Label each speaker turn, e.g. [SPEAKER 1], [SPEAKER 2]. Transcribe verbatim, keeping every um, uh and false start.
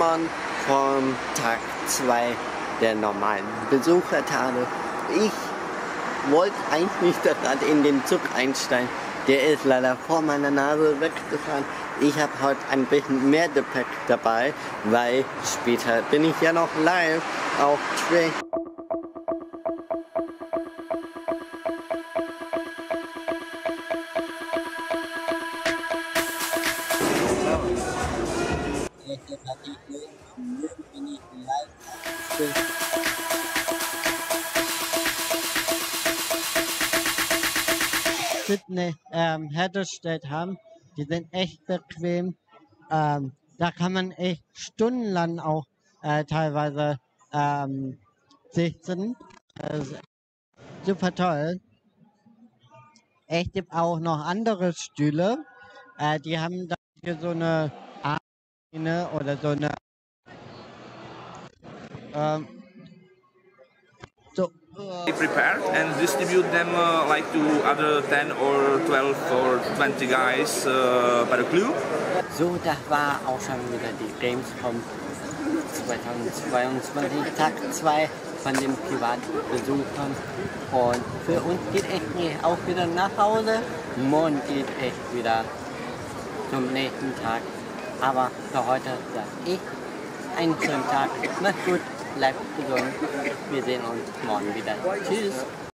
[SPEAKER 1] schon vom Tag zwei der normalen Besuchertage. Ich wollte eigentlich gerade in den Zug einsteigen. Der ist leider vor meiner Nase weggefahren. Ich habe heute ein bisschen mehr Gepäck dabei, weil später bin ich ja noch live auf Twitch. Sydney ähm, hergestellt haben. Die sind echt bequem. Ähm, da kann man echt stundenlang auch äh, teilweise ähm, sitzen. Also, super toll. Echt gibt auch noch andere Stühle. Äh, die haben da hier so eine Armlehne oder so eine ähm, so,
[SPEAKER 2] They prepared and distribute them uh, like to other ten or twelve or twenty guys uh, by the clue.
[SPEAKER 1] So, das war auch schon wieder die Gamescom zweitausendzweiundzwanzig, Tag zwei von den Privatbesuchern. Und für uns geht echt auch wieder nach Hause. Morgen geht echt wieder zum nächsten Tag. Aber für heute sage ich einen schönen Tag. Macht's gut, bleibt gesund. Wir sehen uns morgen wieder. Tschüss.